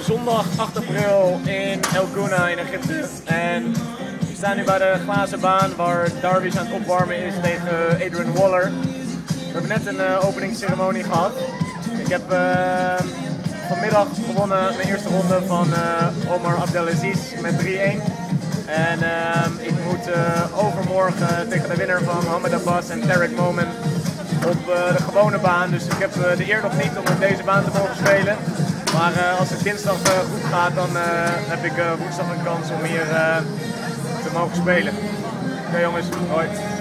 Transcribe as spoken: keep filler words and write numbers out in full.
zondag acht april in El Gouna in Egypte. En we staan nu bij de glazen baan waar Darwish aan het opwarmen is tegen Adrian Waller. We hebben net een uh, openingsceremonie gehad. Ik heb uh, vanmiddag gewonnen mijn eerste ronde van uh, Omar Abdelaziz met drie-een. En uh, ik moet uh, overmorgen tegen de winnaar van Mohamed Abbas en Tarek Momen op uh, de gewone baan. Dus ik heb uh, de eer nog niet om op deze baan te mogen spelen. Maar uh, als het dinsdag uh, goed gaat, dan uh, heb ik uh, woensdag een kans om hier uh, te mogen spelen. Oké okay, jongens, hoi.